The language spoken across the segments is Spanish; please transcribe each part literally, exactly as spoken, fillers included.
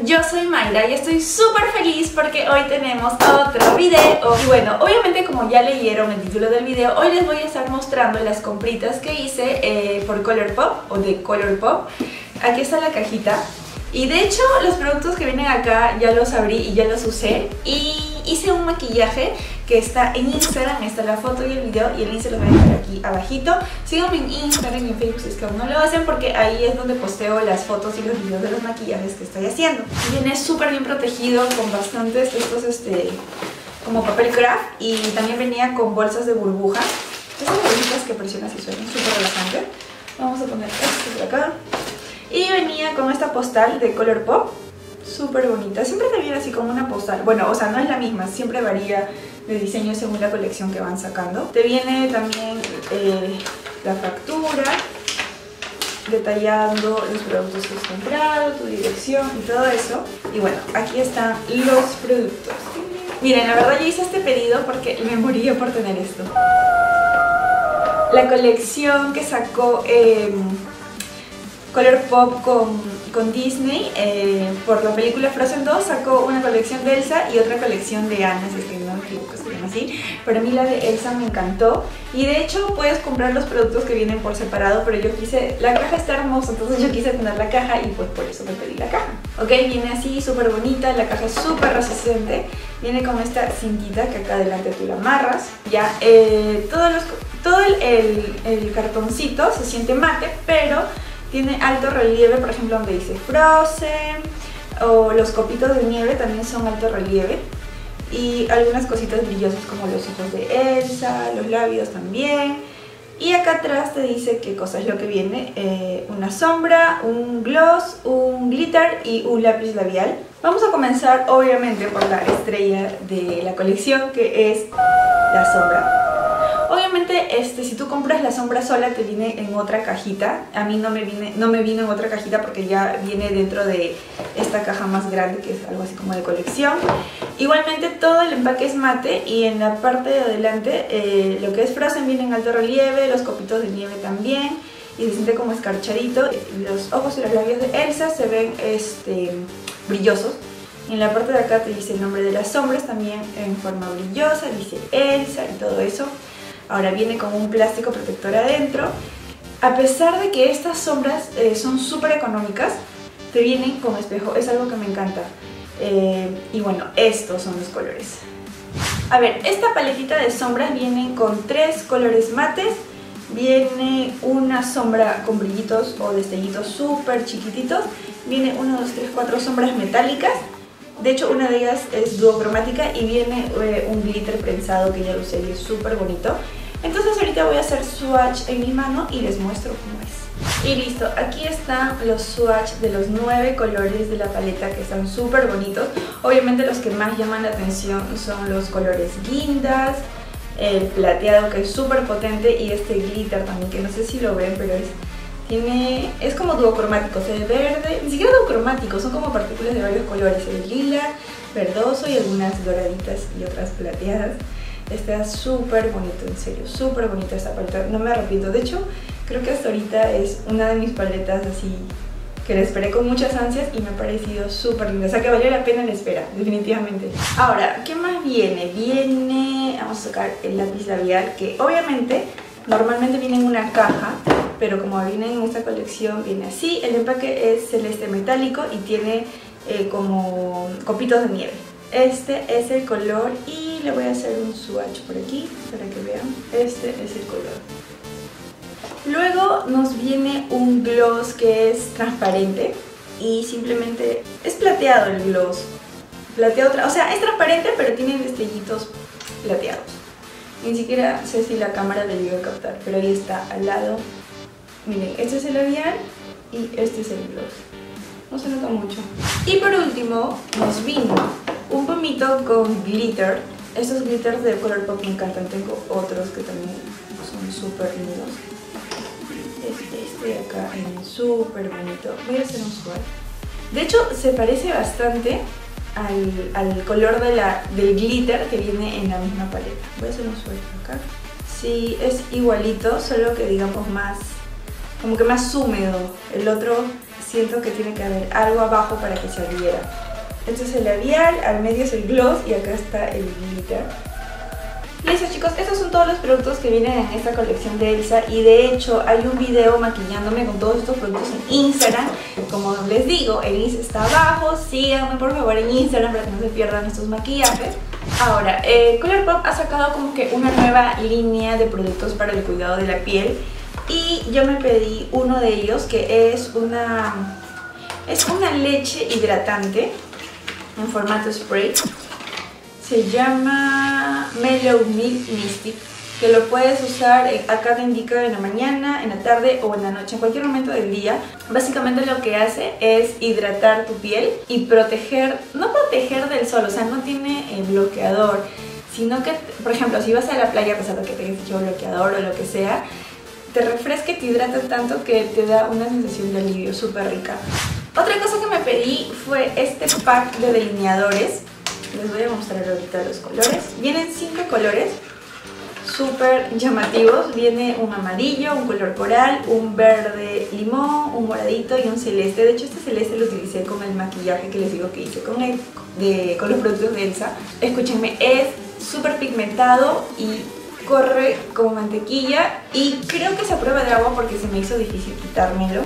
Yo soy Mayra y estoy súper feliz porque hoy tenemos otro video. Y bueno, obviamente como ya leyeron el título del video, hoy les voy a estar mostrando las compritas que hice eh, por Colourpop o de Colourpop. Aquí está la cajita. Y de hecho los productos que vienen acá ya los abrí y ya los usé. Y hice un maquillaje que está en Instagram, está la foto y el video, y el link se los voy a dejar aquí abajito. Síganme en Instagram y en Facebook si es que aún no lo hacen, porque ahí es donde posteo las fotos y los videos de los maquillajes que estoy haciendo. Viene súper bien protegido con bastantes estos este como papel craft, y también venía con bolsas de burbuja. Esas burbujitas que presionas y suenan súper relajantes. Vamos a poner esto por acá. Y venía con esta postal de Colourpop, súper bonita. Siempre te viene así como una postal. Bueno, o sea, no es la misma, siempre varía de diseño según la colección que van sacando. Te viene también eh, la factura, detallando los productos que has comprado, tu dirección y todo eso. Y bueno, aquí están los productos. Miren, la verdad yo hice este pedido porque me moría por tener esto. La colección que sacó Eh, Colourpop con, con Disney eh, por la película Frozen dos sacó una colección de Elsa y otra colección de Anna, si es que no me equivoco, se llama así. Pero a mí la de Elsa me encantó, y de hecho puedes comprar los productos que vienen por separado, pero yo quise, la caja está hermosa, entonces yo quise tener la caja y pues por eso me pedí la caja. Ok, viene así súper bonita, la caja es súper resistente, viene con esta cintita que acá adelante tú la amarras. Ya, eh, todos los, todo el, el, el cartoncito se siente mate, pero tiene alto relieve, por ejemplo donde dice Frozen, o los copitos de nieve también son alto relieve, y algunas cositas brillosas como los ojos de Elsa, los labios también. Y acá atrás te dice qué cosa es lo que viene, eh, una sombra, un gloss, un glitter y un lápiz labial. Vamos a comenzar obviamente por la estrella de la colección, que es la sombra. Obviamente, este, si tú compras la sombra sola te viene en otra cajita. A mí no me, viene, no me vino en otra cajita porque ya viene dentro de esta caja más grande, que es algo así como de colección. Igualmente todo el empaque es mate, y en la parte de adelante eh, lo que es Frozen viene en alto relieve, los copitos de nieve también, y se siente como escarchadito. Los ojos y los labios de Elsa se ven este, brillosos. En la parte de acá te dice el nombre de las sombras también en forma brillosa, dice Elsa y todo eso. Ahora viene con un plástico protector adentro. A pesar de que estas sombras eh, son súper económicas, te vienen con espejo, es algo que me encanta. Eh, y bueno, estos son los colores. A ver, esta paletita de sombras viene con tres colores mates. Viene una sombra con brillitos o destellitos súper chiquititos. Viene uno, dos, tres, cuatro sombras metálicas. De hecho, una de ellas es duocromática, y viene eh, un glitter prensado que ya lo usé y es súper bonito. Entonces ahorita voy a hacer swatch en mi mano y les muestro cómo es. Y listo, aquí están los swatch de los nueve colores de la paleta, que están súper bonitos. Obviamente los que más llaman la atención son los colores guindas, el plateado que es súper potente, y este glitter también, que no sé si lo ven, pero es... Tiene, es como duocromático, o sea, el verde, ni siquiera duocromático, son como partículas de varios colores, el lila, verdoso y algunas doraditas y otras plateadas. Está súper bonito, en serio, súper bonita esta paleta, no me arrepiento. De hecho, creo que hasta ahorita es una de mis paletas así que la esperé con muchas ansias y me ha parecido súper linda, o sea que valió la pena la espera, definitivamente. Ahora, ¿qué más viene? Viene, vamos a sacar el lápiz labial, que obviamente normalmente viene en una caja, pero como viene en esta colección viene así. El empaque es celeste metálico y tiene eh, como copitos de nieve. Este es el color, y le voy a hacer un swatch por aquí para que vean. Este es el color. Luego nos viene un gloss que es transparente y simplemente es plateado el gloss. Plateado, o sea, es transparente pero tiene destellitos plateados. Ni siquiera sé si la cámara le llegó a captar, pero ahí está al lado. Miren, este es el labial y este es el gloss. No se nota mucho. Y por último nos vino un pomito con glitter. Estos glitters de Colourpop me encantan. Tengo otros que también son súper lindos. Este, este de acá es súper bonito. Voy a hacer un swatch. De hecho, se parece bastante al, al color de la, del glitter que viene en la misma paleta. Voy a hacer un swatch acá. Sí, es igualito, solo que digamos más, como que más húmedo. El otro siento que tiene que haber algo abajo para que se adhiera. Este es el labial, al medio es el gloss y acá está el glitter. Listo chicos, estos son todos los productos que vienen en esta colección de Elsa y de hecho hay un video maquillándome con todos estos productos en Instagram. Como les digo, el link está abajo, síganme por favor en Instagram para que no se pierdan estos maquillajes. Ahora, eh, Colourpop ha sacado como que una nueva línea de productos para el cuidado de la piel y yo me pedí uno de ellos que es una, es una leche hidratante en formato spray. Se llama Mellow Milk Mystic, que lo puedes usar, acá te indica en la mañana, en la tarde o en la noche, en cualquier momento del día. Básicamente lo que hace es hidratar tu piel y proteger, no proteger del sol, o sea, no tiene eh, bloqueador, sino que, por ejemplo, si vas a la playa a pesar de que tengas hecho bloqueador o lo que sea, te refresca y te hidrata tanto que te da una sensación de alivio súper rica. Otra cosa que me pedí fue este pack de delineadores. Les voy a mostrar ahorita los colores. Vienen cinco colores súper llamativos. Viene un amarillo, un color coral, un verde limón, un moradito y un celeste. De hecho este celeste lo utilicé con el maquillaje que les digo que hice con, el, de, con los productos de Elsa. Escúchenme, es súper pigmentado y corre como mantequilla y creo que es a prueba de agua porque se me hizo difícil quitármelo.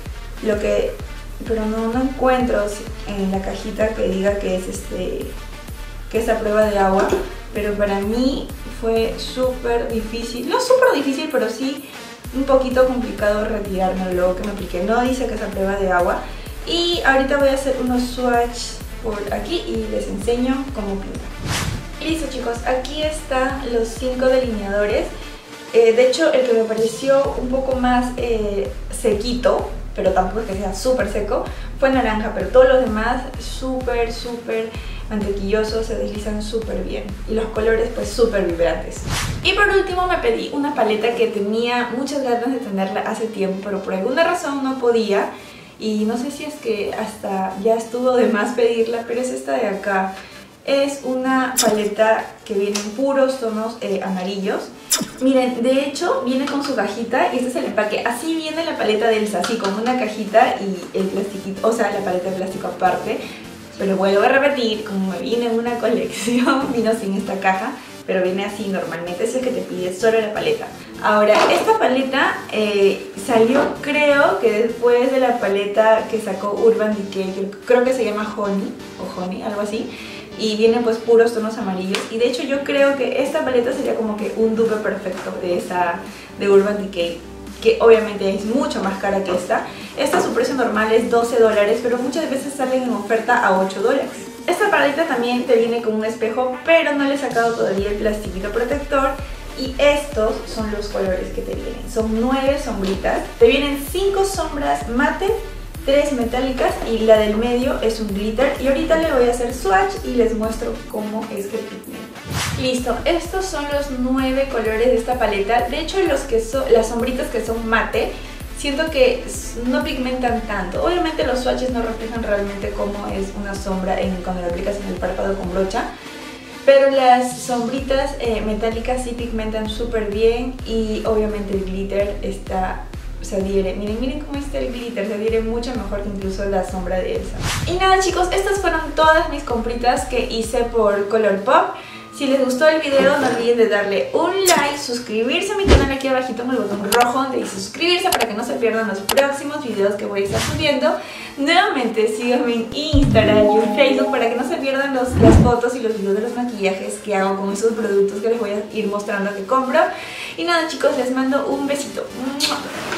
Lo que, pero no, no encuentro en la cajita que diga que es este... que es a prueba de agua, pero para mí fue súper difícil, no súper difícil, pero sí un poquito complicado retirarme luego que me apliqué. No dice que es a prueba de agua y ahorita voy a hacer unos swatches por aquí y les enseño cómo pintar. Listo chicos, aquí están los cinco delineadores. Eh, de hecho el que me pareció un poco más eh, sequito, pero tampoco es que sea súper seco, fue naranja, pero todos los demás súper, súper mantequillosos, se deslizan súper bien y los colores pues súper vibrantes. Y por último me pedí una paleta que tenía muchas ganas de tenerla hace tiempo, pero por alguna razón no podía y no sé si es que hasta ya estuvo de más pedirla, pero es esta de acá. Es una paleta que viene en puros tonos eh, amarillos. Miren, de hecho viene con su cajita y este es el empaque. Así viene la paleta de Elsa, así con una cajita y el plastiquito, o sea, la paleta de plástico aparte. Pero vuelvo a repetir, como me viene en una colección, vino sin esta caja, pero viene así normalmente, es el que te pide solo la paleta. Ahora, esta paleta eh, salió creo que después de la paleta que sacó Urban Decay, que creo que se llama Honey, o Honey, algo así. Y vienen pues puros tonos amarillos y de hecho yo creo que esta paleta sería como que un dupe perfecto de esa de Urban Decay, que obviamente es mucho más cara que esta. Esta su precio normal es doce dólares, pero muchas veces salen en oferta a ocho dólares. Esta paleta también te viene con un espejo, pero no le he sacado todavía el plastiquito protector. Y estos son los colores que te vienen, son nueve sombritas, te vienen cinco sombras mate, tres metálicas y la del medio es un glitter. Y ahorita le voy a hacer swatch y les muestro cómo es que pigmenta. Listo, estos son los nueve colores de esta paleta. De hecho los que son, las sombritas que son mate, siento que no pigmentan tanto. Obviamente los swatches no reflejan realmente cómo es una sombra en, cuando la aplicas en el párpado con brocha, pero las sombritas eh, metálicas sí pigmentan súper bien y obviamente el glitter está... se adhiere. Miren, miren cómo está el glitter, se adhiere mucho mejor que incluso la sombra de Elsa. Y nada chicos, estas fueron todas mis compritas que hice por Colourpop. Si les gustó el video no olviden de darle un like, suscribirse a mi canal aquí abajito en el botón rojo donde dice suscribirse para que no se pierdan los próximos videos que voy a estar subiendo. Nuevamente síganme en Instagram y en Facebook para que no se pierdan los, las fotos y los videos de los maquillajes que hago con esos productos que les voy a ir mostrando que compro. Y nada chicos, les mando un besito.